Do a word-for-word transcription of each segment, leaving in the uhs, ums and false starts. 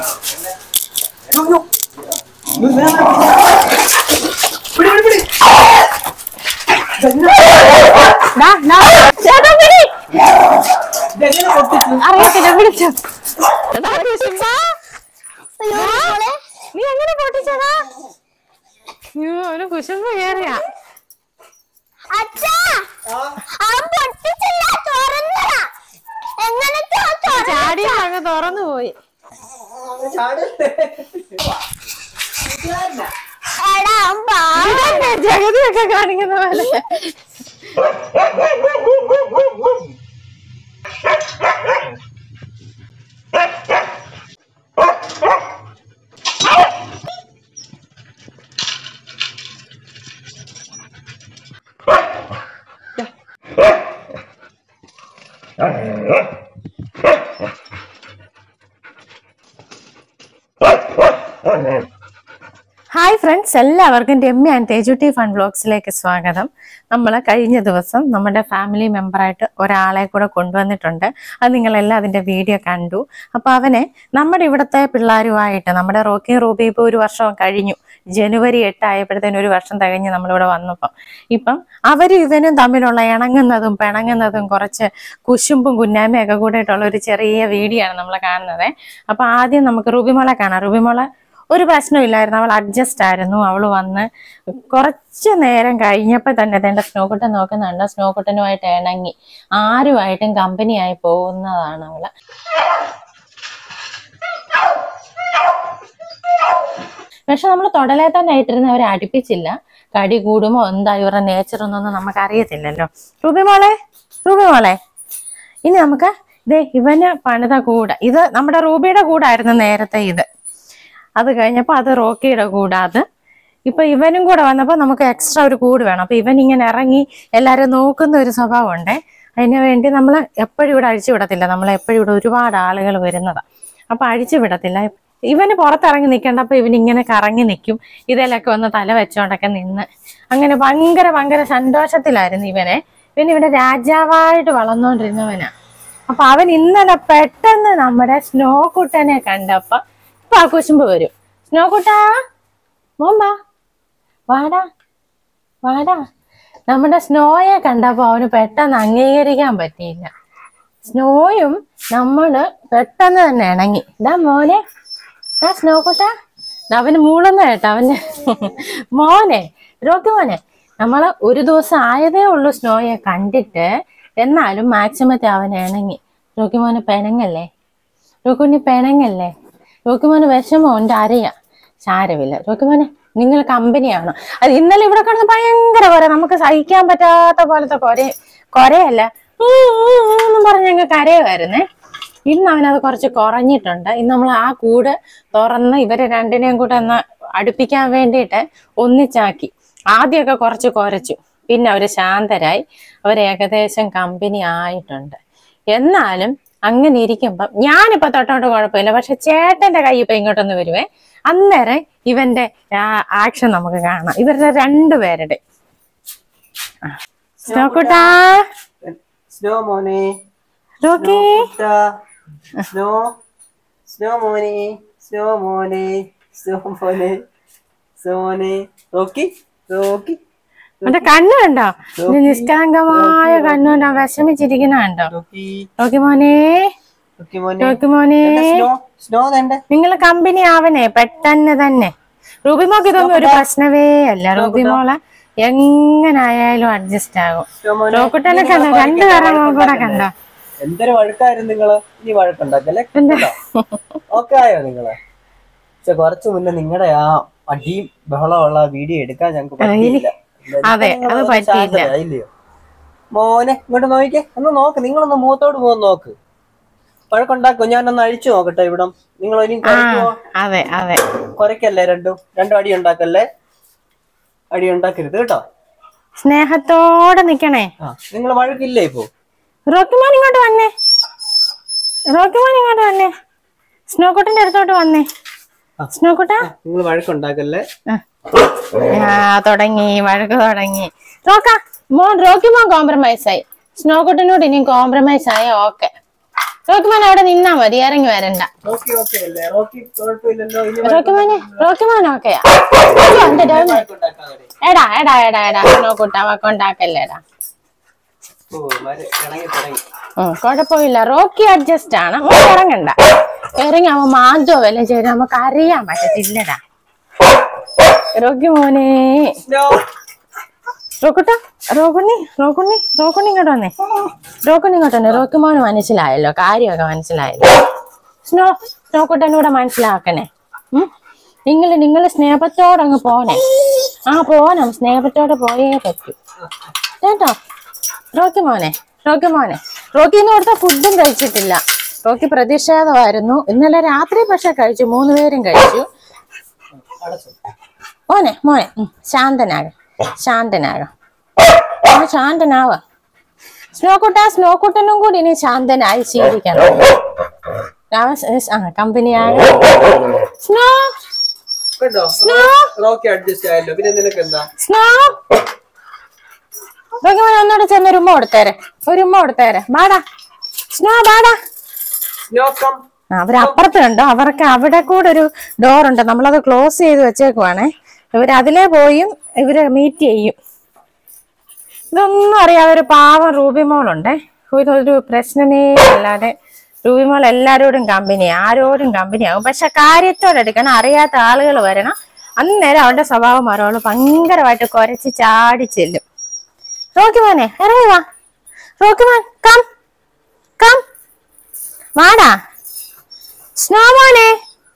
അറിയത്തില്ല പിടിച്ചു. നീ എങ്ങനെ പൊട്ടിച്ചതാ? അവന് കുശുമ്പ് കേറിയാ. ചാടി അങ്ങ് തുറന്നു പോയി. ജഗതിയൊക്കെ കാണിക്കുന്ന പോലെ. ഹായ് ഫ്രണ്ട്സ്, എല്ലാവർക്കും രമ്യ ആൻഡ് തേജുട്ടി ഫൺ വ്ലോഗ്സിലേക്ക് സ്വാഗതം. നമ്മൾ കഴിഞ്ഞ ദിവസം നമ്മുടെ ഫാമിലി മെമ്പറായിട്ട് ഒരാളെ കൂടെ കൊണ്ടുവന്നിട്ടുണ്ട്. അത് നിങ്ങളെല്ലാം അതിൻ്റെ വീഡിയോ കണ്ടു. അപ്പോൾ അവനെ നമ്മുടെ ഇവിടുത്തെ പിള്ളേരുമായിട്ട്, നമ്മുടെ റോക്കി റൂബി ഇപ്പോൾ ഒരു വർഷം കഴിഞ്ഞു. ജനുവരി എട്ട് ആയപ്പോഴത്തേനും ഒരു വർഷം തികഞ്ഞ് നമ്മളിവിടെ വന്നപ്പം ഇപ്പം അവരും ഇവനും തമ്മിലുള്ള ഇണങ്ങുന്നതും പിണങ്ങുന്നതും കുറച്ച് കുശുമ്പും കുന്നായ്മയൊക്കെ കൂടിയിട്ടുള്ള ഒരു ചെറിയ വീഡിയോ ആണ് നമ്മൾ കാണുന്നത്. അപ്പോൾ ആദ്യം നമുക്ക് റൂബിമോളെ കാണാം. റൂബിമോളെ ഒരു പ്രശ്നമില്ലായിരുന്നു, അവൾ അഡ്ജസ്റ്റ് ആയിരുന്നു. അവൾ വന്ന് കുറച്ച് നേരം കഴിഞ്ഞപ്പോൾ തന്നെ എൻ്റെ സ്നോക്കുട്ടൻ നോക്കുന്നുണ്ട്. സ്നോക്കുട്ടനുമായിട്ട് ഇണങ്ങി ആരുമായിട്ടും കമ്പനിയായി പോകുന്നതാണ് അവള്. പക്ഷെ നമ്മൾ തൊടലേ തന്നെ ആയിട്ടിരുന്ന് അവരെ അടുപ്പിച്ചില്ല. കടി കൂടുമോ എന്താ ഇവരുടെ നേച്ചർ ഒന്നൊന്നും നമുക്ക് അറിയത്തില്ലല്ലോ. റൂബിമോളെ റൂബിമോളെ ഇനി നമുക്ക് ഇതേ ഇവന് പണിത കൂട്. ഇത് നമ്മുടെ റൂബിയുടെ കൂടായിരുന്നു നേരത്തെ. ഇത് അത് കഴിഞ്ഞപ്പോൾ അത് റോക്കിയുടെ കൂടെ. അത് ഇപ്പൊ ഇവനും കൂടെ വന്നപ്പോൾ നമുക്ക് എക്സ്ട്രാ ഒരു കൂട് വേണം. അപ്പൊ ഇവൻ ഇങ്ങനെ ഇറങ്ങി എല്ലാവരും നോക്കുന്ന ഒരു സ്വഭാവം ഉണ്ട്. അതിനു വേണ്ടി നമ്മൾ എപ്പോഴും ഇവിടെ അഴിച്ചു വിടത്തില്ല. നമ്മൾ എപ്പോഴും ഇവിടെ ഒരുപാട് ആളുകൾ വരുന്നതാണ്. അപ്പൊ അഴിച്ചു വിടത്തില്ല. ഇവന് പുറത്തിറങ്ങി നിൽക്കേണ്ടപ്പോൾ ഇവനിങ്ങനെ കറങ്ങി നിൽക്കും. ഇതിലൊക്കെ ഒന്ന് തല വെച്ചോണ്ടൊക്കെ നിന്ന് അങ്ങനെ ഭയങ്കര ഭയങ്കര സന്തോഷത്തിലായിരുന്നു ഇവനെ. ഇവൻ ഇവിടെ രാജാവായിട്ട് വളർന്നുകൊണ്ടിരുന്നവനാ. അപ്പൊ അവൻ ഇന്നലെ പെട്ടെന്ന് നമ്മുടെ സ്നോ കുട്ടനെ കണ്ടപ്പോ ഇപ്പൊ ആ കുശുമ്പ് വരും. സ്നോ കുട്ടാ മോമ്പാ വാടാ വാടാ. നമ്മുടെ സ്നോയെ കണ്ടപ്പോ അവന് പെട്ടെന്ന് അംഗീകരിക്കാൻ പറ്റിയില്ല. സ്നോയും നമ്മള് പെട്ടെന്ന് തന്നെ ഇണങ്ങി. ഇതാ മോനെ, ആ സ്നോ കുട്ടാ. അവന് മൂളുന്ന കേട്ടോ അവന്. മോനെ റോക്കി മോനെ, നമ്മള് ഒരു ദിവസം ആയതേ ഉള്ളൂ സ്നോയെ കണ്ടിട്ട്. എന്നാലും മാക്സിമത്തെ അവൻ ഇണങ്ങി. റോക്കി മോനെ പെണങ്ങല്ലേ, റോക്കുഞ്ഞി പെണങ്ങല്ലേ. റോക്കി മോന് വിഷമോ ഉണ്ട്, അറിയാം. സാരമില്ല റോക്കി മോനെ, നിങ്ങൾ കമ്പനിയാണ്. അത് ഇന്നലെ ഇവിടെ കിടന്ന് ഭയങ്കര കൊര, നമുക്ക് സഹിക്കാൻ പറ്റാത്ത പോലത്തെ കൊര കൊരയല്ല എന്നും പറഞ്ഞ് ഞങ്ങൾ കരയുമായിരുന്നേ. ഇന്ന് അവനത് കുറച്ച് കുറഞ്ഞിട്ടുണ്ട്. ഇന്ന് നമ്മൾ ആ കൂട് തുറന്ന് ഇവരെ രണ്ടിനെയും കൂടെ ഒന്ന് അടുപ്പിക്കാൻ വേണ്ടിയിട്ട് ഒന്നിച്ചാക്കി. ആദ്യമൊക്കെ കുറച്ച് കുരച്ചു, പിന്നെ അവര് ശാന്തരായി. അവർ ഏകദേശം കമ്പനി ആയിട്ടുണ്ട്. എന്നാലും അങ്ങനെ ഇരിക്കുമ്പം ഞാനിപ്പോ തൊട്ടോണ്ട് കുഴപ്പമില്ല. പക്ഷെ ചേട്ടന്റെ കൈ ഇപ്പൊ ഇങ്ങോട്ടൊന്ന് വരുവേ. അന്നേരം ഇവന്റെ ആക്ഷൻ നമുക്ക് കാണാം, ഇവരുടെ രണ്ടുപേരുടെ. സ്നോ കുട്ടാ, സ്നോ മോനെ, റോക്കി, സ്നോ സ്നോ മോനെ, സ്നോ മോനെ, സ്നോ മോനെ, സ്നോ മോനെ, റോക്കി റോക്കി. മറ്റേ കണ്ണു കണ്ടോ, നിഷ്കളങ്കമായ കണ്ണുണ്ടോ, വിഷമിച്ചിരിക്കുന്ന കണ്ടോ. റോക്കി മോനെ, റോക്കി മോനെ, നിങ്ങള് കമ്പനി ആവണേ പെട്ടെന്ന് തന്നെ. റൂബിമോക്ക് ഇതൊന്നും ഒരു പ്രശ്നമേ അല്ല. റൂബിമോളെ എങ്ങനായാലും അഡ്ജസ്റ്റ് ആകും. റോക്കുട്ടനെ കണ്ടോ, രണ്ടു പേരും കൂടെ കണ്ടോ. എന്തൊരു വഴക്കായിരുന്നു നിങ്ങള്. ഇനി വഴക്കുണ്ടാക്കല്ലേ, ഓക്കെ ആയോ നിങ്ങള്? പക്ഷെ കുറച്ചു മുന്നേ നിങ്ങളുടെ ആ അടിയും ബഹളമുള്ള വീഡിയോ എടുക്കാൻ ഞങ്ങൾക്ക് പറ്റിയില്ല. അതെ, അത് പറ്റിയില്ല. മോനെ ഇങ്ങോട്ട് നോക്കിക്കേ, ഒന്ന് നോക്ക്. നിങ്ങളൊന്ന് മുഖത്തോട് പോകാൻ നോക്ക്. വഴക്കുണ്ടാക്കോ? ഞാനൊന്ന് അഴിച്ചു നോക്കട്ടെ ഇവിടം. നിങ്ങൾ ഇനി അതെ അതെ കുറയ്ക്കല്ലേ, രണ്ടും രണ്ടും അടി ഉണ്ടാക്കല്ലേ. അടി ഉണ്ടാക്കരുത് കേട്ടോ. സ്നേഹത്തോടെ നിക്കണേ. ആ, നിങ്ങൾ വഴക്കില്ലേ ഇപ്പൊ? റോക്കിമോൻ ഇങ്ങോട്ട് വന്നേ, റോക്കിമോൻ ഇങ്ങോട്ട് വന്നേ. സ്നോക്കുട്ടന്റെ അടുത്തോട്ട് വന്നേ. സ്നോക്കുട്ടാ, നിങ്ങൾ വഴക്കുണ്ടാക്കല്ലേ. ആ തുടങ്ങി, വഴക്ക് തുടങ്ങി. റോക്ക മോൻ, റോക്കി മോൻ കോംപ്രമൈസ് ആയി. സ്നോക്കുട്ടനോട് ഇനിയും കോംപ്രമൈസ് ആയ ഓക്കെ. റോക്കിമാൻ അവിടെ നിന്നാ മതി, ഇറങ്ങി വരണ്ട. റോക്കിമാനെ റോക്കിമാൻ ഓക്കെയാ? എടാ എടാ എടാ എടാ നോക്കൂട്ടാ കൊണ്ടാക്കല്ലേടാ. കൊഴപ്പില്ല, റോക്കി അഡ്ജസ്റ്റ് ആണ്. ഇറങ്ങണ്ട, ഇറങ്ങി അവൻ മാന്തോ വല്ല ചെയ്ത് നമുക്ക് അറിയാൻ പറ്റത്തില്ലടാ. റോക്കി മോനെ റോക്കുട്ടാ, റോക്കുണ്ണി റോക്കുണ്ണി റോക്കുണ്ണി ഇങ്ങോട്ട് വന്നേ, റോക്കുണ്ണി ഇങ്ങോട്ട് വന്നേ. റോക്കി മോന് മനസ്സിലായല്ലോ, കാര്യമൊക്കെ മനസ്സിലായല്ലോ. സ്നോ റോക്കുട്ടനൂടെ മനസ്സിലാക്കണേ. ഉം നിങ്ങള് നിങ്ങള് സ്നേഹത്തോടങ്ങ് പോണേ. ആ പോണം, സ്നേഹത്തോടെ പോയേ പറ്റൂ കേട്ടോ. റോക്കി മോനെ റോക്കി മോനെ റോക്കിന്ന് കൊടുത്ത ഫുഡും കഴിച്ചിട്ടില്ല. റോക്കി പ്രതിഷേധമായിരുന്നു ഇന്നലെ രാത്രി, പക്ഷെ കഴിച്ചു, മൂന്ന് പേരും കഴിച്ചു. മോനെ മോനെ ശാന്തനാക ശാന്തനാക ആ ശാന്തനാവ. സ്നോക്കുട്ട സ്നോക്കുട്ടനും കൂടി ഇനി ശാന്തനായി ശീലിക്കണം. ആ കമ്പനിയാക. സ്നോ സ്നോ സ്നോ റോക്കിമോൻ ഒന്നോടെ ചെന്ന് ഒരു ഉമ്മ കൊടുത്തേരെ, ഒരു ഉമ്മ കൊടുത്തേരെ. ബാടാ സ്നോ ബാടാ. അവരപ്പുറത്തുണ്ടോ, അവർക്ക് അവിടെ കൂടെ ഒരു ഡോറുണ്ട്, നമ്മളത് ക്ലോസ് ചെയ്ത് വെച്ചേക്കുവാണേ. ഇവര് അതിലേ പോയും ഇവര് മീറ്റ് ചെയ്യും. ഇതൊന്നും അറിയാതെ ഒരു പാവം റൂബിമോളുണ്ടേ, ഇതൊരു പ്രശ്നമേ അല്ലാതെ. റൂബിമോൾ എല്ലാരോടും കമ്പനി, ആരോടും കമ്പനിയാകും, പക്ഷെ കാര്യത്തോടെ എടുക്കണം. അറിയാത്ത ആളുകൾ വരണം, അന്നേരം അവളുടെ സ്വഭാവം മാറും. ഭയങ്കരമായിട്ട് കുരച്ച് ചാടി ചെല്ലും. റോക്കിമോനെ ഇറങ്ങി വാ, റോക്കിമോൻ കം കം വാടാ. സ്നോ മോനെ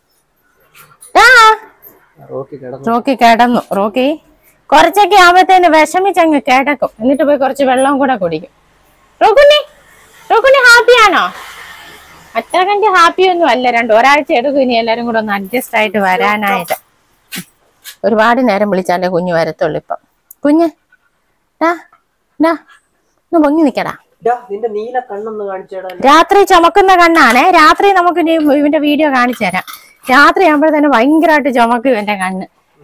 റോക്കി കിടന്നു. റോക്കി കുറച്ചൊക്കെ ആവുമ്പത്തേന് വിഷമിച്ചങ്ങ് കിടക്കും, എന്നിട്ട് പോയി കുറച്ച് വെള്ളം കൂടെ കുടിക്കും. റോക്കുണ്ണി റോക്കുണ്ണി ഹാപ്പിയാണോ? അത്ര കണ്ട് ഹാപ്പിയൊന്നും അല്ല. രണ്ട് ഒരാഴ്ച എടുക്കും ഇനി എല്ലാരും കൂടെ ഒന്ന് അഡ്ജസ്റ്റ് ആയിട്ട് വരാനായിട്ട്. ഒരുപാട് നേരം വിളിച്ചാലേ കുഞ്ഞ് വരത്തുള്ളൂ. ഇപ്പം കുഞ്ഞ് ഡാ ഡാ ഒന്ന് പൊങ്ങി നിക്കടാ. രാത്രി ചുമക്കുന്ന കണ്ണാണേ. രാത്രി നമുക്ക് ഇനി ഇവന്റെ വീഡിയോ കാണിച്ചു തരാം. രാത്രി ആകുമ്പോഴത്തേന് ഭയങ്കരമായിട്ട് ചുമക്കും ഇവന്റെ കണ്ണ്.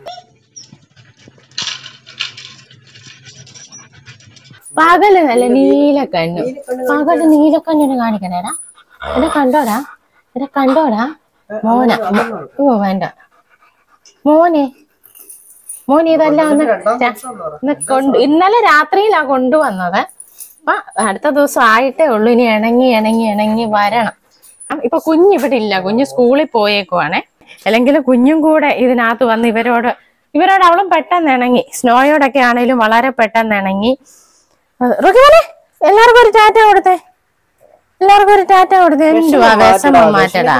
പകല് നല്ല നീലക്കണ്ണു, പകല് നീലക്കണ്ണിന് കാണിക്കണേടാ. എന്നെ കണ്ടോടാ, എന്നെ കണ്ടോടാ മോന. ഓ വേണ്ട മോനെ മോനെ ഇതെല്ലാം ഒന്ന് കൊണ്ട് ഇന്നലെ രാത്രിയിലാ കൊണ്ടുവന്നത്. അപ്പൊ അടുത്ത ദിവസം ആയിട്ടേ ഉള്ളു. ഇനി ഇണങ്ങി ഇണങ്ങി ഇണങ്ങി വരണം. ഇപ്പൊ കുഞ്ഞിവിടെ ഇല്ല, കുഞ്ഞ് സ്കൂളിൽ പോയേക്കുവാണേ. അല്ലെങ്കിൽ കുഞ്ഞും കൂടെ ഇതിനകത്ത് വന്ന് ഇവരോട് ഇവരോട് അവളും പെട്ടെന്ന് ഇണങ്ങി. സ്നോയോടൊക്കെ ആണേലും വളരെ പെട്ടെന്ന് ഇണങ്ങി. റോക്കിമോനെ എല്ലാവർക്കും ഒരു ടാറ്റ കൊടുത്തേ, എല്ലാവർക്കും ഒരു ടാറ്റ കൊടുത്തേ. എന്തുവാ വിഷമം മാറ്റടാ.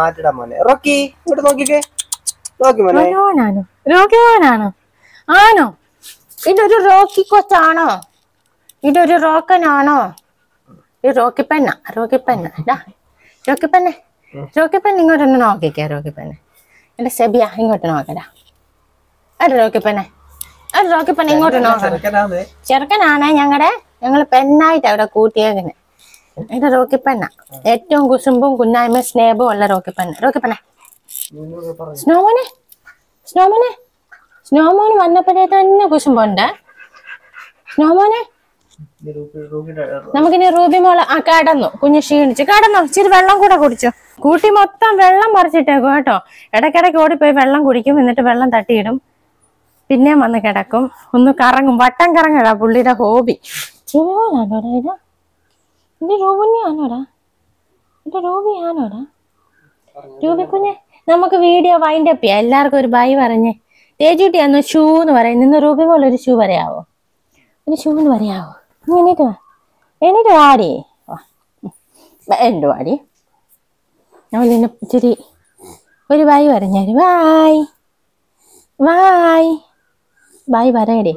റോക്കിമോനാണോ റോക്കിമോനാണോ ആണോ? ഇതൊരു റോക്കി കൊച്ചാണോ? ഇതൊരു റോക്കനാണോ? ഇത് റോക്കിപ്പെണ്ണ റോക്കിപ്പെണ്ണ ഡാ റോക്കിപ്പെണ്ണെ റോക്കിപ്പെണ്ണ ഇങ്ങോട്ടൊന്ന് നോക്കിക്കാ. റോക്കിപ്പെണ്ണെ എന്റെ സെബിയ ഇങ്ങോട്ട് നോക്കടാ. അത് റോക്കിപ്പെണ്ണെ അത് റോക്കിപ്പെണ്ണ ഇങ്ങോട്ട് നോക്കണം. ചെറുക്കനാണേ ഞങ്ങളുടെ ഞങ്ങള് പെണ്ണായിട്ട് അവിടെ കൂട്ടിയേക്കിന്. ഇത് റോക്കിപ്പെണ്ണ, ഏറ്റവും കുസുമ്പും കുന്നായ്മ സ്നേഹവും ഉള്ള റോക്കിപ്പെണ്ണ. റോക്കിപ്പെണ്ണെ സ്നോമോനെ സ്നോമോനെ സ്നോമോന് വന്നപ്പോഴേ തന്നെ കുശുമ്പുണ്ട്. സ്നോമോനെ നമുക്കിനി റൂബി മോള് ആ കടന്നു, കുഞ്ഞ് ക്ഷീണിച്ചു കടന്നു. ഇച്ചിരി വെള്ളം കൂടെ കുടിച്ചു. കൂട്ടി മൊത്തം വെള്ളം പറിച്ചിട്ടേക്കും കേട്ടോ. ഇടയ്ക്കിടയ്ക്ക് ഓടിപ്പോയി വെള്ളം കുടിക്കും, എന്നിട്ട് വെള്ളം തട്ടിയിടും, പിന്നെയും വന്ന് കിടക്കും, ഒന്ന് കറങ്ങും, വട്ടം കറങ്ങടാ പുള്ളിയുടെ ഹോബി. റൂബിയാണോടാ ഇത്? ഇത് റൂബിയാണോടാ? ഇത് റൂബിയാണോടാ? രൂപി കുഞ്ഞെ നമുക്ക് വീഡിയോ വൈൻഡ് അപ്പ് ചെയ്യാം. എല്ലാവർക്കും ഒരു ബൈ പറഞ്ഞേ. തേജുട്ടി അന്ന് ഷൂ എന്ന് പറയും. നിന്ന് റൂബി പോലെ ഒരു ഷൂ പറയാവോ? ഒരു ഷൂ എന്ന് പറയാവോ? എണീറ്റ് വാ, എണീറ്റ് വാടി, എന്ത് വാടി. നമ്മൾ നിന്നെ ഇച്ചിരി ഒരു ബൈ പറഞ്ഞാല് ബായ് ബായ് ബായ് പറയടേ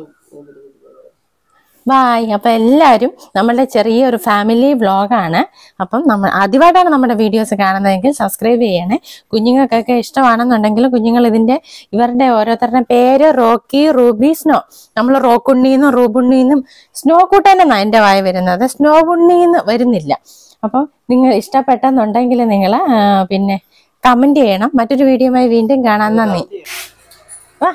ബായ്. അപ്പം എല്ലാവരും നമ്മളുടെ ചെറിയൊരു ഫാമിലി വ്ളോഗാണ്. അപ്പം നമ്മൾ ആദ്യമായിട്ടാണ് നമ്മുടെ വീഡിയോസ് കാണുന്നതെങ്കിൽ സബ്സ്ക്രൈബ് ചെയ്യണേ. കുഞ്ഞുങ്ങൾക്കൊക്കെ ഇഷ്ടമാണെന്നുണ്ടെങ്കിൽ കുഞ്ഞുങ്ങൾ ഇതിൻ്റെ ഇവരുടെ ഓരോരുത്തരുടെ പേര് റോക്കി, റൂബി, സ്നോ. നമ്മൾ റോക്കുണ്ണീന്നും റൂബുണ്ണീന്നും സ്നോ കൂട്ടനെന്നാണ് എൻ്റെ വായ വരുന്നത്, സ്നോ ഉണ്ണീന്ന് വരുന്നില്ല. അപ്പം നിങ്ങൾ ഇഷ്ടപ്പെട്ടെന്നുണ്ടെങ്കിൽ നിങ്ങൾ പിന്നെ കമൻറ്റ് ചെയ്യണം. മറ്റൊരു വീഡിയോയുമായി വീണ്ടും കാണാൻ നന്ദി. വാ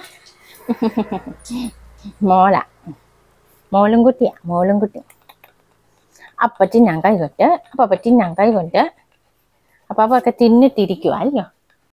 മോള മോളും കുട്ടിയാ മോളും കുട്ടി. അപ്പച്ചി ഞാൻ കൈ കൊറ്റ് അപ്പച്ചി ഞാൻ കൈ കൊണ്ട് അപ്പൊ ഒക്കെ തിന്നിട്ടിരിക്കുവാ അല്ലയോ